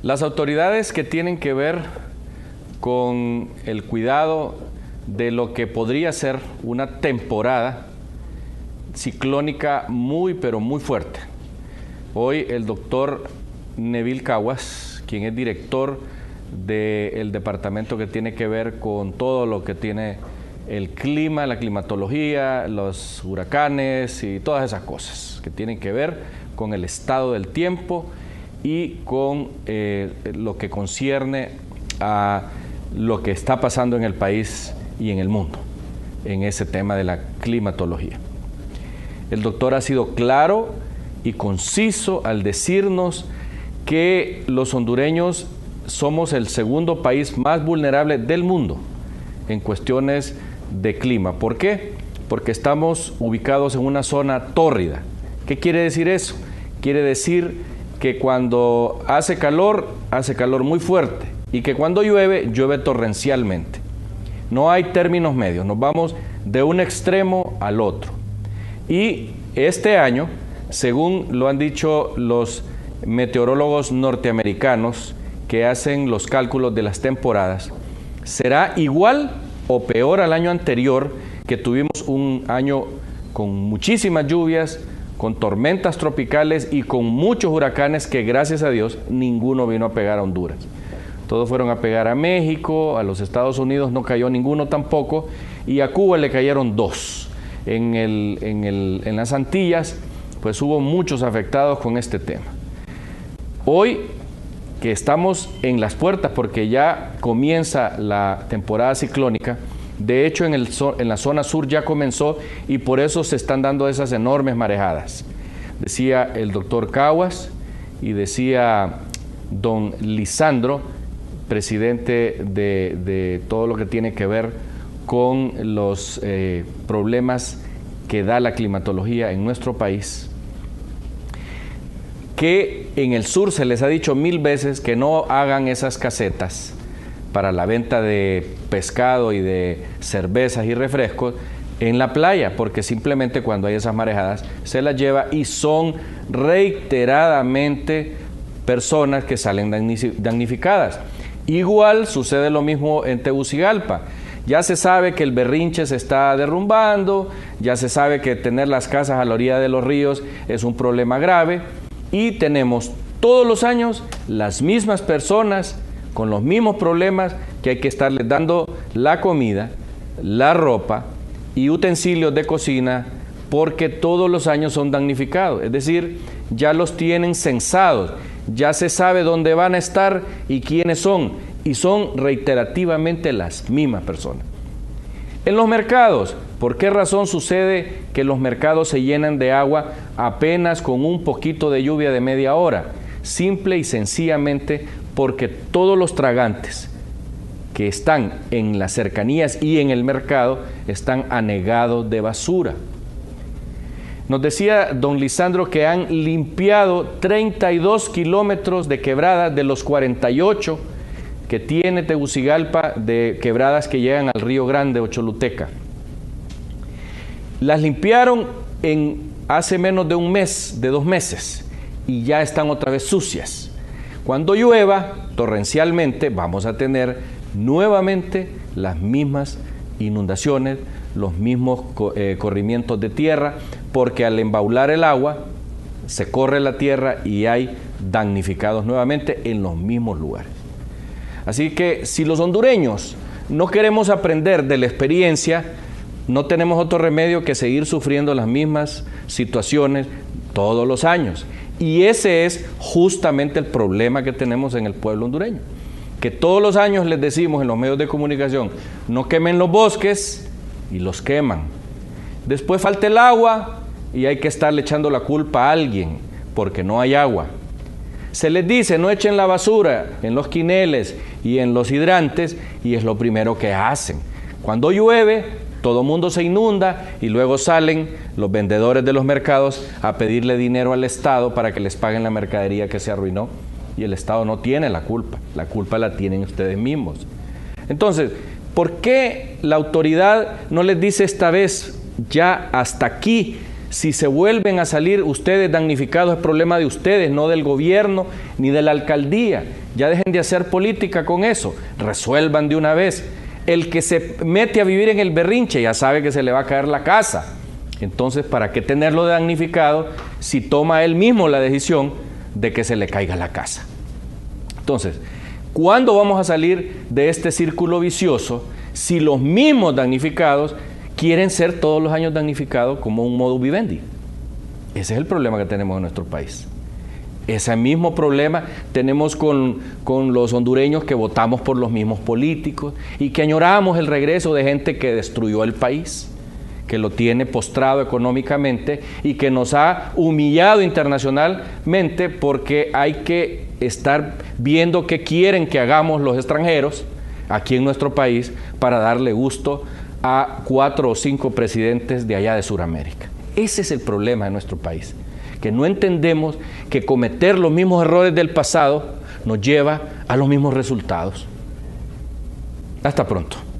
Las autoridades que tienen que ver con el cuidado de lo que podría ser una temporada ciclónica muy, pero muy fuerte. Hoy el doctor Neville Caguas, quien es director del departamento que tiene que ver con todo lo que tiene el clima, la climatología, los huracanes y todas esas cosas que tienen que ver con el estado del tiempo y con lo que concierne a lo que está pasando en el país y en el mundo, en ese tema de la climatología. El doctor ha sido claro y conciso al decirnos que los hondureños somos el segundo país más vulnerable del mundo en cuestiones de clima. ¿Por qué? Porque estamos ubicados en una zona tórrida. ¿Qué quiere decir eso? Quiere decir que cuando hace calor muy fuerte y que cuando llueve, llueve torrencialmente. No hay términos medios, nos vamos de un extremo al otro. Y este año, según lo han dicho los meteorólogos norteamericanos que hacen los cálculos de las temporadas, será igual o peor al año anterior, que tuvimos un año con muchísimas lluvias, con tormentas tropicales y con muchos huracanes que, gracias a Dios, ninguno vino a pegar a Honduras. Todos fueron a pegar a México, a los Estados Unidos no cayó ninguno tampoco, y a Cuba le cayeron 2. En las Antillas, pues hubo muchos afectados con este tema. Hoy, que estamos en las puertas, porque ya comienza la temporada ciclónica, de hecho en la zona sur ya comenzó y por eso se están dando esas enormes marejadas. Decía el doctor Caguas y decía don Lisandro, presidente de todo lo que tiene que ver con los problemas que da la climatología en nuestro país, que en el sur se les ha dicho 1000 veces que no hagan esas casetas para la venta de pescado y de cervezas y refrescos en la playa, porque simplemente cuando hay esas marejadas se las lleva y son reiteradamente personas que salen damnificadas. Igual sucede lo mismo en Tegucigalpa. Ya se sabe que el Berrinche se está derrumbando, ya se sabe que tener las casas a la orilla de los ríos es un problema grave y tenemos todos los años las mismas personas con los mismos problemas que hay que estarles dando la comida, la ropa y utensilios de cocina porque todos los años son damnificados. Es decir, ya los tienen censados, ya se sabe dónde van a estar y quiénes son, y son reiterativamente las mismas personas. En los mercados, ¿por qué razón sucede que los mercados se llenan de agua apenas con un poquito de lluvia de media hora? Simple y sencillamente porque todos los tragantes que están en las cercanías y en el mercado están anegados de basura. Nos decía don Lisandro que han limpiado 32 kilómetros de quebradas de los 48 que tiene Tegucigalpa, de quebradas que llegan al Río Grande o Choluteca. Las limpiaron hace menos de un mes, de 2 meses, y ya están otra vez sucias. Cuando llueva torrencialmente, vamos a tener nuevamente las mismas inundaciones, los mismos corrimientos de tierra, porque al embaular el agua, se corre la tierra y hay damnificados nuevamente en los mismos lugares. Así que si los hondureños no queremos aprender de la experiencia, no tenemos otro remedio que seguir sufriendo las mismas situaciones todos los años. Y ese es justamente el problema que tenemos en el pueblo hondureño, que todos los años les decimos en los medios de comunicación, no quemen los bosques, y los queman. Después falta el agua y hay que estarle echando la culpa a alguien porque no hay agua. Se les dice no echen la basura en los quineles y en los hidrantes y es lo primero que hacen. Cuando llueve, todo el mundo se inunda y luego salen los vendedores de los mercados a pedirle dinero al Estado para que les paguen la mercadería que se arruinó y el Estado no tiene la culpa la tienen ustedes mismos. Entonces, ¿por qué la autoridad no les dice esta vez, ya hasta aquí, Si se vuelven a salir ustedes damnificados, es problema de ustedes, no del gobierno ni de la alcaldía. Ya dejen de hacer política con eso, resuelvan de una vez. El que se mete a vivir en el berrinche ya sabe que se le va a caer la casa. Entonces, ¿para qué tenerlo damnificado si toma él mismo la decisión de que se le caiga la casa? Entonces, ¿cuándo vamos a salir de este círculo vicioso si los mismos damnificados quieren ser todos los años damnificados como un modus vivendi? Ese es el problema que tenemos en nuestro país. Ese mismo problema tenemos con los hondureños que votamos por los mismos políticos y que añoramos el regreso de gente que destruyó el país, que lo tiene postrado económicamente y que nos ha humillado internacionalmente porque hay que estar viendo qué quieren que hagamos los extranjeros aquí en nuestro país para darle gusto a 4 o 5 presidentes de allá de Sudamérica. Ese es el problema de nuestro país, que no entendemos que cometer los mismos errores del pasado nos lleva a los mismos resultados. Hasta pronto.